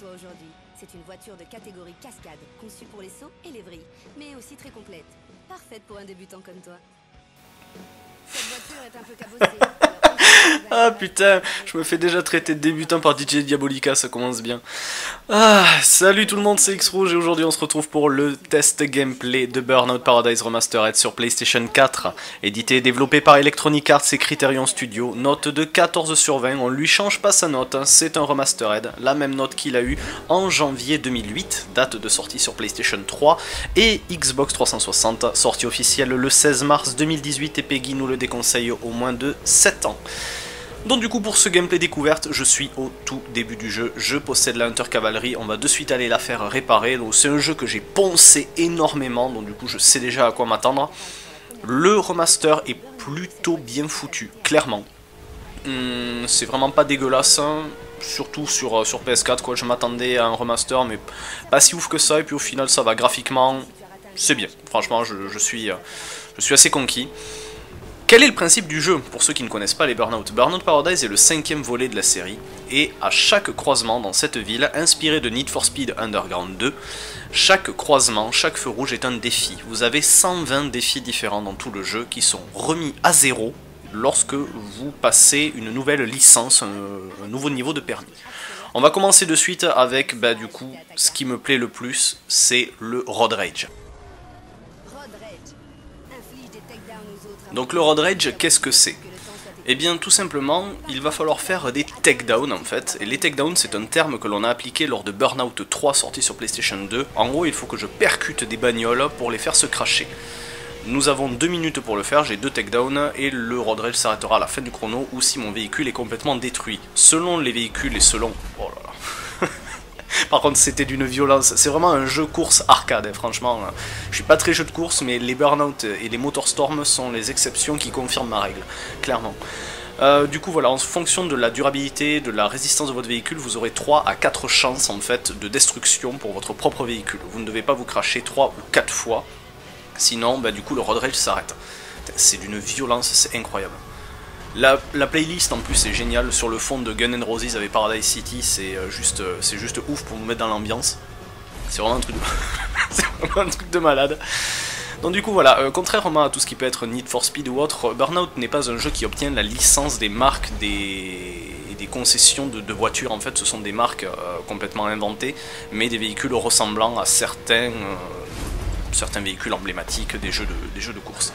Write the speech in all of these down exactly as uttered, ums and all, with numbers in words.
toi aujourd'hui. C'est une voiture de catégorie cascade, conçue pour les sauts et les vrilles, mais aussi très complète. Parfaite pour un débutant comme toi. Cette voiture est un peu cabossée. Ah putain, je me fais déjà traiter de débutant par D J Diabolica, ça commence bien. Ah, salut tout le monde, c'est X-Rouge et aujourd'hui on se retrouve pour le test gameplay de Burnout Paradise Remastered sur PlayStation quatre. Édité et développé par Electronic Arts et Criterion Studio, note de quatorze sur vingt, on lui change pas sa note, c'est un remastered, la même note qu'il a eu en janvier deux mille huit, date de sortie sur PlayStation trois et Xbox trois cent soixante, sortie officielle le seize mars deux mille dix-huit et Peggy nous le déconseille au moins de sept ans. Donc du coup pour ce gameplay découverte, je suis au tout début du jeu, je possède la Hunter Cavalry, on va de suite aller la faire réparer, donc c'est un jeu que j'ai poncé énormément, donc du coup je sais déjà à quoi m'attendre. Le remaster est plutôt bien foutu, clairement. Hum, c'est vraiment pas dégueulasse, hein, surtout sur, sur P S quatre, quoi. Je m'attendais à un remaster mais pas si ouf que ça, et puis au final ça va graphiquement, c'est bien, franchement je, je, suis, je suis assez conquis. Quel est le principe du jeu, pour ceux qui ne connaissent pas les Burnout? Burnout Paradise est le cinquième volet de la série, et à chaque croisement dans cette ville, inspiré de Need for Speed Underground deux, chaque croisement, chaque feu rouge est un défi. Vous avez cent vingt défis différents dans tout le jeu qui sont remis à zéro lorsque vous passez une nouvelle licence, un, un nouveau niveau de permis. On va commencer de suite avec, bah, du coup, ce qui me plaît le plus, c'est le Road Rage. Donc le Road Rage, qu'est-ce que c'est? Eh bien tout simplement, il va falloir faire des takedowns en fait, et les takedowns c'est un terme que l'on a appliqué lors de Burnout trois sorti sur PlayStation deux. En gros il faut que je percute des bagnoles pour les faire se crasher. Nous avons deux minutes pour le faire, j'ai deux takedowns, et le Road Rage s'arrêtera à la fin du chrono ou si mon véhicule est complètement détruit. Selon les véhicules et selon... Oh là là. Par contre c'était d'une violence, c'est vraiment un jeu course arcade, hein, franchement. Je suis pas très jeu de course, mais les Burnout et les Motorstorm sont les exceptions qui confirment ma règle, clairement. Euh, du coup voilà, en fonction de la durabilité, de la résistance de votre véhicule, vous aurez trois à quatre chances en fait de destruction pour votre propre véhicule. Vous ne devez pas vous cracher trois ou quatre fois, sinon bah, du coup le Road Rage s'arrête. C'est d'une violence, c'est incroyable. La, la playlist en plus est géniale, sur le fond de Guns N' Roses avec Paradise City, c'est euh, juste, euh, c'est juste ouf pour nous mettre dans l'ambiance. C'est vraiment un truc de... c'est vraiment un truc de malade. Donc du coup voilà, euh, contrairement à tout ce qui peut être Need for Speed ou autre, Burnout n'est pas un jeu qui obtient la licence des marques des, des concessions de, de voitures. En fait ce sont des marques euh, complètement inventées, mais des véhicules ressemblant à certains, euh, certains véhicules emblématiques des jeux de, des jeux de course.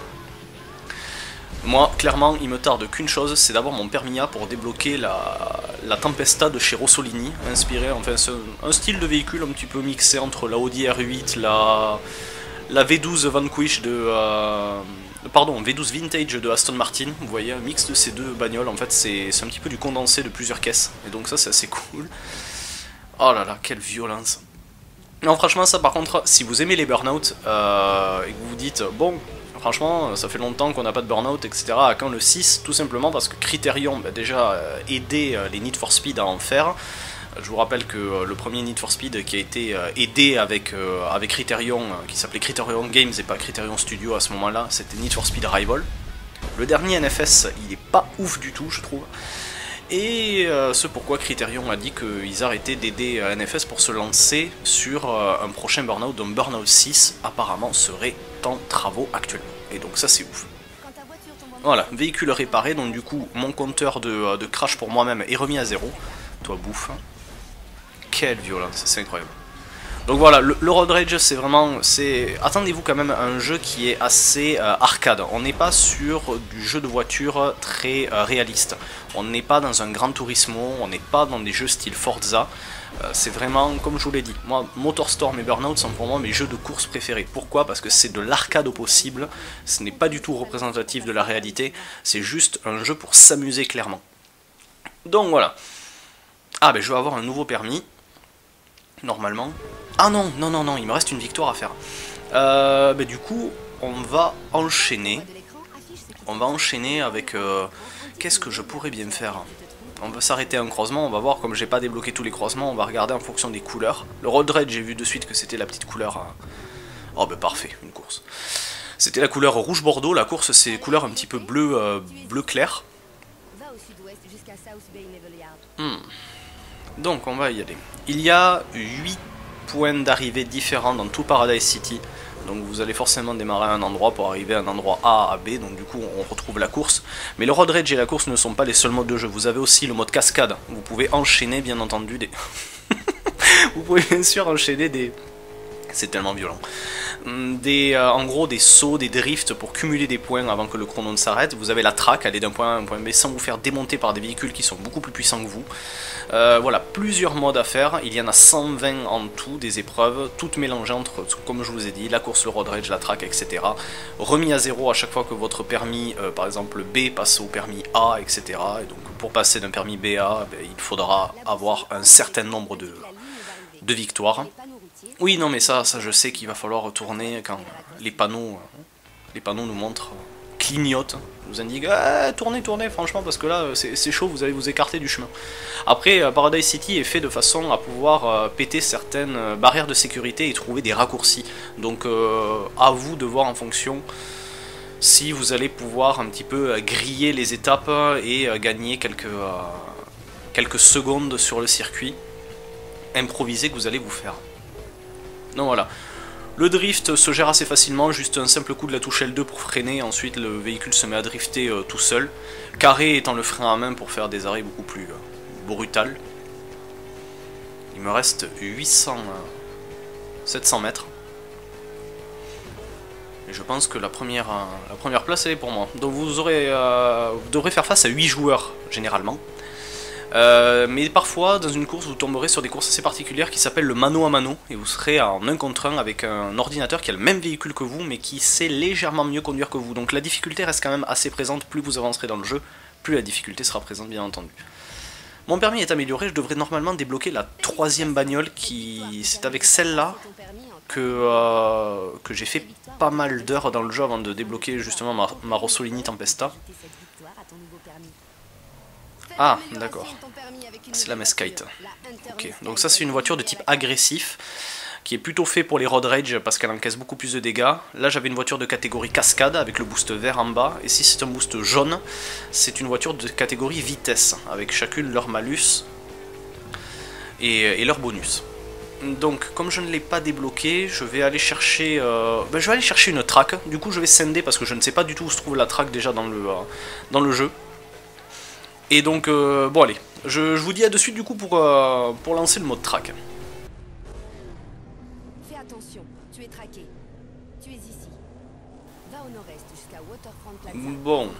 Moi, clairement, il me tarde qu'une chose, c'est d'avoir mon permis A pour débloquer la, la Tempesta de chez Rossolini, inspiré, enfin, c'est un style de véhicule un petit peu mixé entre la Audi R huit, la, la V douze Vanquish de... Euh, pardon, V douze Vintage de Aston Martin, vous voyez, un mix de ces deux bagnoles, en fait, c'est un petit peu du condensé de plusieurs caisses, et donc ça, c'est assez cool. Oh là là, quelle violence. Non, franchement, ça, par contre, si vous aimez les Burnout, euh, et que vous vous dites, bon... Franchement, ça fait longtemps qu'on n'a pas de Burnout, et cetera. À quand le six? Tout simplement parce que Criterion bah, déjà euh, aidé euh, les Need for Speed à en faire. Je vous rappelle que euh, le premier Need for Speed qui a été euh, aidé avec, euh, avec Criterion, euh, qui s'appelait Criterion Games et pas Criterion Studio à ce moment-là, c'était Need for Speed Rival. Le dernier N F S, il est pas ouf du tout, je trouve. Et euh, ce pourquoi Criterion a dit qu'ils arrêtaient d'aider euh, N F S pour se lancer sur euh, un prochain Burnout, dont Burnout six apparemment serait en travaux actuellement. Et donc ça c'est ouf. Voilà, véhicule réparé, donc du coup mon compteur de, de crash pour moi-même est remis à zéro. Toi bouffe. Quelle violence, c'est incroyable. Donc voilà, le, le Road Rage c'est vraiment... Attendez-vous quand même à un jeu qui est assez euh, arcade. On n'est pas sur du jeu de voiture très euh, réaliste. On n'est pas dans un Gran Turismo, on n'est pas dans des jeux style Forza. Euh, c'est vraiment, comme je vous l'ai dit, moi, Motorstorm et Burnout sont pour moi mes jeux de course préférés. Pourquoi? Parce que c'est de l'arcade au possible, ce n'est pas du tout représentatif de la réalité, c'est juste un jeu pour s'amuser clairement. Donc voilà. Ah ben je vais avoir un nouveau permis, normalement. Ah non, non, non, non, il me reste une victoire à faire. Euh, ben du coup, on va enchaîner. On va enchaîner avec... Euh, Qu'est-ce que je pourrais bien faire? On va s'arrêter à un croisement, on va voir, comme j'ai pas débloqué tous les croisements, on va regarder en fonction des couleurs. Le Road Rage, j'ai vu de suite que c'était la petite couleur... Hein. Oh ben parfait, une course. C'était la couleur rouge bordeaux, la course c'est couleur un petit peu bleu, euh, bleu clair. Hmm. Donc on va y aller. Il y a huit points d'arrivée différents dans tout Paradise City. Donc vous allez forcément démarrer à un endroit pour arriver à un endroit A à B, donc du coup on retrouve la course. Mais le road rage et la course ne sont pas les seuls modes de jeu, vous avez aussi le mode cascade. Vous pouvez enchaîner bien entendu des... vous pouvez bien sûr enchaîner des... C'est tellement violent. Des, euh, en gros des sauts, des drifts pour cumuler des points avant que le chrono ne s'arrête. Vous avez la track, aller d'un point A à un point B sans vous faire démonter par des véhicules qui sont beaucoup plus puissants que vous. Euh, voilà, plusieurs modes à faire. Il y en a cent vingt en tout, des épreuves, toutes mélangées entre, comme je vous ai dit, la course, le road rage, la track, et cetera. Remis à zéro à chaque fois que votre permis, euh, par exemple B, passe au permis A, et cetera. Et donc pour passer d'un permis B à A, ben, il faudra avoir un certain nombre de, de victoires. Oui, non, mais ça, ça je sais qu'il va falloir retourner quand les panneaux, les panneaux nous montrent, clignotent, nous indiquent ah, tournez, tournez, franchement, parce que là, c'est chaud, vous allez vous écarter du chemin. Après, Paradise City est fait de façon à pouvoir euh, péter certaines barrières de sécurité et trouver des raccourcis. Donc, euh, à vous de voir en fonction si vous allez pouvoir un petit peu griller les étapes et euh, gagner quelques, euh, quelques secondes sur le circuit improvisé que vous allez vous faire. Donc voilà, le drift se gère assez facilement, juste un simple coup de la touche L deux pour freiner, ensuite le véhicule se met à drifter euh, tout seul. Carré étant le frein à main pour faire des arrêts beaucoup plus euh, brutals. Il me reste huit cents, euh, sept cents mètres. Et je pense que la première, euh, la première place elle est pour moi. Donc vous, aurez, euh, vous devrez faire face à huit joueurs généralement. Euh, mais parfois, dans une course, vous tomberez sur des courses assez particulières qui s'appellent le mano à mano, et vous serez en un contre un avec un ordinateur qui a le même véhicule que vous, mais qui sait légèrement mieux conduire que vous. Donc la difficulté reste quand même assez présente, plus vous avancerez dans le jeu, plus la difficulté sera présente bien entendu. Mon permis est amélioré, je devrais normalement débloquer la troisième bagnole, qui c'est avec celle-là que, euh, que j'ai fait pas mal d'heures dans le jeu avant de débloquer justement ma, ma Rossolini Tempesta. Ah, d'accord. C'est la Mesquite. Ok, donc ça c'est une voiture de type agressif, qui est plutôt fait pour les road rage parce qu'elle encaisse beaucoup plus de dégâts. Là j'avais une voiture de catégorie cascade avec le boost vert en bas, et si c'est un boost jaune, c'est une voiture de catégorie vitesse, avec chacune leur malus et, et leur bonus. Donc comme je ne l'ai pas débloqué, je vais aller chercher euh, ben, je vais aller chercher une track. Du coup je vais sender parce que je ne sais pas du tout où se trouve la track déjà dans le, euh, dans le jeu. Et donc, euh, bon allez, je, je vous dis à de suite du coup pour, euh, pour lancer le mode track. Fais attention, tu es traqué. Tu es ici. Va au nord-est jusqu'à Waterfront Plaza. Bon.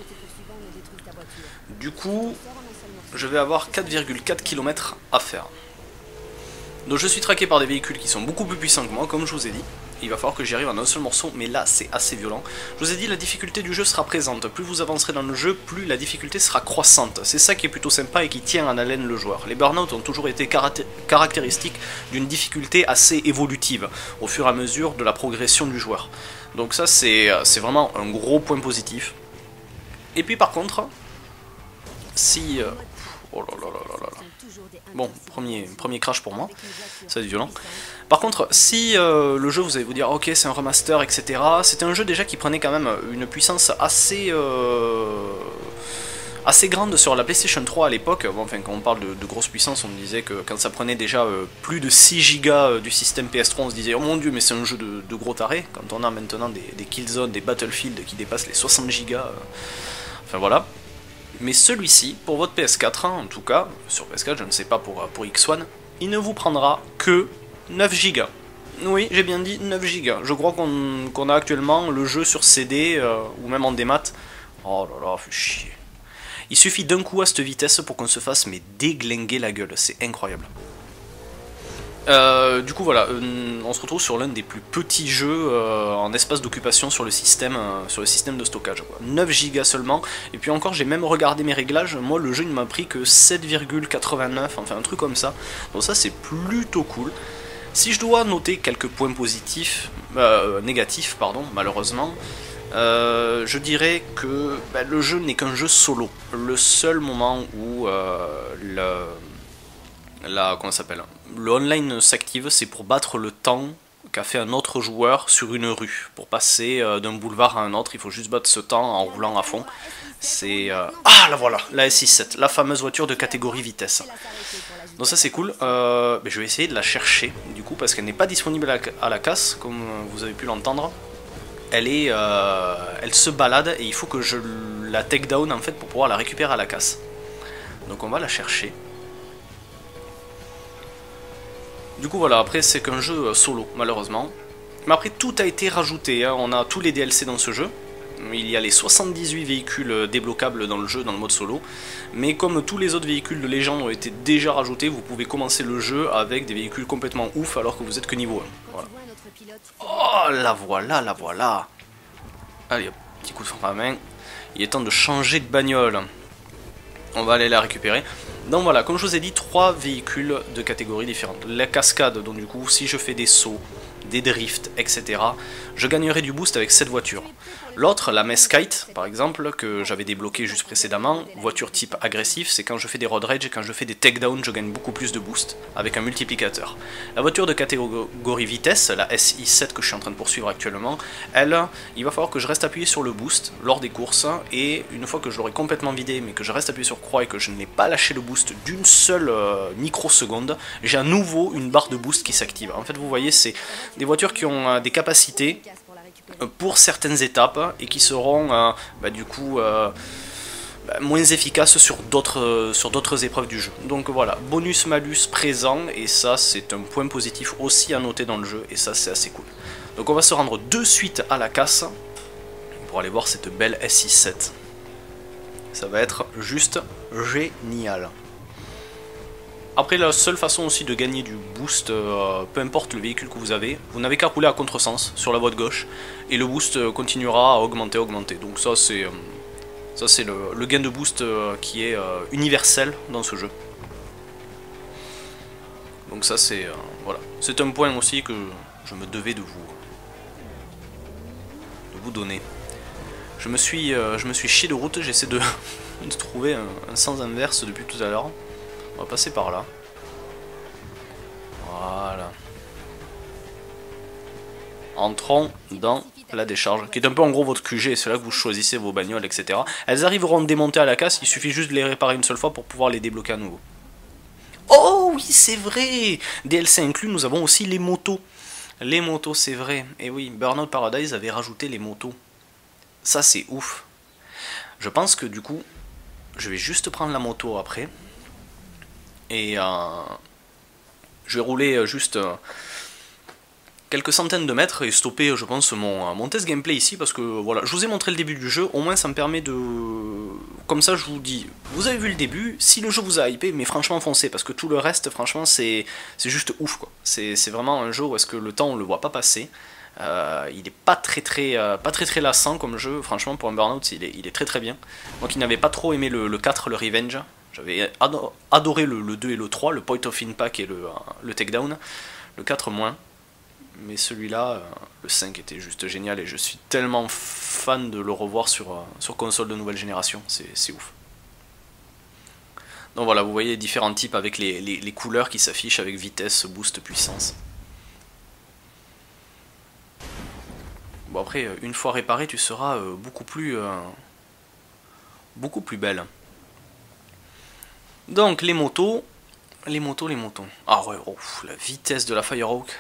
Du coup, je vais avoir quatre virgule quatre kilomètres à faire. Donc je suis traqué par des véhicules qui sont beaucoup plus puissants que moi, comme je vous ai dit. Il va falloir que j'y arrive en un seul morceau, mais là c'est assez violent. Je vous ai dit, la difficulté du jeu sera présente. Plus vous avancerez dans le jeu, plus la difficulté sera croissante. C'est ça qui est plutôt sympa et qui tient en haleine le joueur. Les burn-out ont toujours été caractéristiques d'une difficulté assez évolutive, au fur et à mesure de la progression du joueur. Donc ça c'est vraiment un gros point positif. Et puis par contre, si... Euh, oh là là là là là là. Bon, premier, premier crash pour moi, ça va être violent. Par contre, si euh, le jeu, vous allez vous dire, ok, c'est un remaster, et cetera. C'était un jeu déjà qui prenait quand même une puissance assez, euh, assez grande sur la PlayStation trois à l'époque. Bon, enfin, quand on parle de, de grosse puissance, on disait que quand ça prenait déjà euh, plus de six gigas du système P S trois, on se disait, oh mon dieu, mais c'est un jeu de, de gros taré. Quand on a maintenant des, des Killzone, des Battlefield qui dépassent les soixante gigas, euh, enfin voilà. Mais celui-ci, pour votre P S quatre, hein, en tout cas, sur P S quatre, je ne sais pas pour, pour X un, il ne vous prendra que neuf gigas. Oui, j'ai bien dit neuf gigas. Je crois qu'on qu'on a actuellement le jeu sur C D, euh, ou même en démat. Oh là là, fait chier. Il suffit d'un coup à cette vitesse pour qu'on se fasse mais déglinguer la gueule, c'est incroyable. Euh, du coup voilà, euh, on se retrouve sur l'un des plus petits jeux euh, en espace d'occupation sur le système euh, sur le système de stockage, quoi. neuf gigas seulement, et puis encore j'ai même regardé mes réglages, moi le jeu ne m'a pris que sept virgule quatre-vingt-neuf, enfin un truc comme ça, donc ça c'est plutôt cool. Si je dois noter quelques points positifs, euh, négatifs pardon, malheureusement, euh, je dirais que bah, le jeu n'est qu'un jeu solo. Le seul moment où euh, le... La, comment ça s'appelle, le online s'active, c'est pour battre le temps qu'a fait un autre joueur sur une rue. Pour passer euh, d'un boulevard à un autre, il faut juste battre ce temps en roulant à fond. C'est... Euh... Ah, la voilà, la S soixante-sept, la fameuse voiture de catégorie vitesse. Donc ça c'est cool. Euh, mais je vais essayer de la chercher, du coup, parce qu'elle n'est pas disponible à la, à la casse, comme vous avez pu l'entendre. Elle est... Euh... Elle se balade, et il faut que je la take down, en fait, pour pouvoir la récupérer à la casse. Donc on va la chercher. Du coup voilà, après c'est qu'un jeu solo malheureusement. Mais après tout a été rajouté, hein. On a tous les D L C dans ce jeu. Il y a les soixante-dix-huit véhicules débloquables dans le jeu, dans le mode solo. Mais comme tous les autres véhicules de légende ont été déjà rajoutés, vous pouvez commencer le jeu avec des véhicules complètement ouf alors que vous êtes que niveau un. Voilà. Oh la voilà, la voilà. Allez hop, petit coup de frein à main. Il est temps de changer de bagnole. On va aller la récupérer. Donc voilà, comme je vous ai dit, trois véhicules de catégories différentes. La cascade, donc du coup, si je fais des sauts, des drifts, et cetera, je gagnerai du boost avec cette voiture. L'autre, la Mesquite, par exemple, que j'avais débloqué juste précédemment, voiture type agressif, c'est quand je fais des road rage et quand je fais des takedowns, je gagne beaucoup plus de boost, avec un multiplicateur. La voiture de catégorie vitesse, la S I sept que je suis en train de poursuivre actuellement, elle, il va falloir que je reste appuyé sur le boost lors des courses, et une fois que je l'aurai complètement vidé, mais que je reste appuyé sur croix et que je n'ai pas lâché le boost d'une seule euh, microseconde, j'ai à nouveau une barre de boost qui s'active. En fait, vous voyez, c'est des voitures qui ont euh, des capacités pour certaines étapes et qui seront euh, bah, du coup euh, bah, moins efficaces sur d'autres euh, sur d'autres épreuves du jeu. Donc voilà, bonus malus présent, et ça c'est un point positif aussi à noter dans le jeu, et ça c'est assez cool. Donc on va se rendre de suite à la casse pour aller voir cette belle S soixante-sept. Ça va être juste génial. Après, la seule façon aussi de gagner du boost, euh, peu importe le véhicule que vous avez, vous n'avez qu'à rouler à contresens sur la voie de gauche, et le boost continuera à augmenter, augmenter. Donc ça c'est euh, ça c'est le, le gain de boost euh, qui est euh, universel dans ce jeu. Donc ça c'est euh, voilà, c'est un point aussi que je me devais de vous de vous donner. Je me suis euh, je me suis chié de route, j'essaie de, de trouver un, un sens inverse depuis tout à l'heure. On va passer par là. Voilà. Entrons dans la décharge, qui est un peu en gros votre Q G, c'est là que vous choisissez vos bagnoles, et cetera. Elles arriveront démontées à la casse, il suffit juste de les réparer une seule fois pour pouvoir les débloquer à nouveau. Oh oui, c'est vrai! D L C inclus, nous avons aussi les motos. Les motos, c'est vrai. Et oui, Burnout Paradise avait rajouté les motos. Ça, c'est ouf. Je pense que du coup, je vais juste prendre la moto après. Et euh, je vais rouler juste euh, quelques centaines de mètres et stopper, je pense, mon, mon test gameplay ici, parce que voilà, je vous ai montré le début du jeu, au moins ça me permet de... Comme ça je vous dis, vous avez vu le début, si le jeu vous a hypé, mais franchement foncez, parce que tout le reste, franchement, c'est juste ouf, quoi. C'est vraiment un jeu où est-ce que le temps on le voit pas passer. Euh, il est pas très très euh, pas très très lassant comme jeu, franchement pour un Burnout il est, il est très très bien. Moi qui n'avais pas trop aimé le, le quatre, le Revenge, j'avais adoré le, le deux et le trois, le Point of Impact et le, le Takedown, le quatre moins, mais celui-là, le cinq était juste génial et je suis tellement fan de le revoir sur, sur console de nouvelle génération, c'est ouf. Donc voilà, vous voyez les différents types avec les, les, les couleurs qui s'affichent avec vitesse, boost, puissance. Bon après, une fois réparé, tu seras euh, beaucoup plus euh, beaucoup plus belle. Donc les motos, les motos, les motos. Ah ouais, oh, la vitesse de la Firehawk.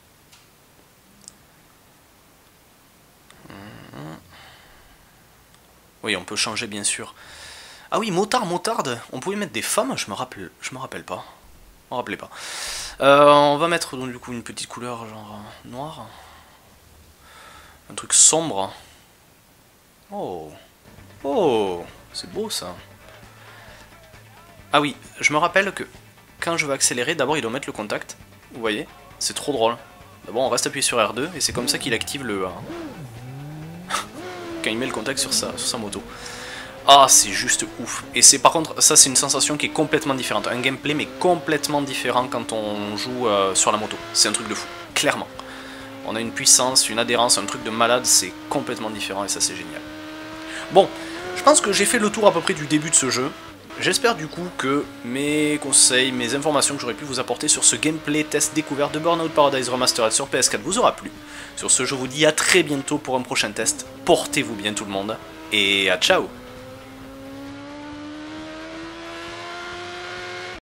Oui, on peut changer bien sûr. Ah oui, motard, motarde. On pouvait mettre des femmes, je me rappelle, je me rappelle pas. On rappelait pas. Euh, on va mettre donc du coup une petite couleur genre noire. Un truc sombre. Oh. Oh. C'est beau ça. Ah oui, je me rappelle que quand je veux accélérer, d'abord il doit mettre le contact. Vous voyez? C'est trop drôle. D'abord on reste appuyé sur R deux et c'est comme ça qu'il active le... quand il met le contact sur sa, sur sa moto. Ah, c'est juste ouf. Et c'est par contre, ça c'est une sensation qui est complètement différente. Un gameplay mais complètement différent quand on joue euh, sur la moto. C'est un truc de fou, clairement. On a une puissance, une adhérence, un truc de malade, c'est complètement différent et ça c'est génial. Bon, je pense que j'ai fait le tour à peu près du début de ce jeu. J'espère du coup que mes conseils, mes informations que j'aurais pu vous apporter sur ce gameplay test découverte de Burnout Paradise Remastered sur P S quatre vous aura plu. Sur ce, je vous dis à très bientôt pour un prochain test. Portez-vous bien tout le monde, et à ciao!